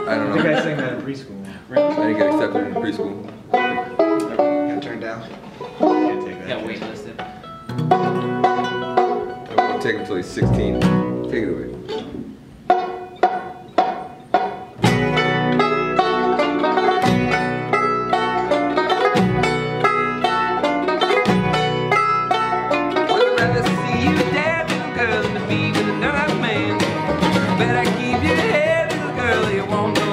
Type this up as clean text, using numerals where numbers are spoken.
I don't I think I know. sang that in preschool. I didn't get accepted in preschool. Got turned down. Can't take that. Got waitlisted. It won't take him until he's 16. Take it away. Girl, to be with another man. Better keep your head, little girl, you won't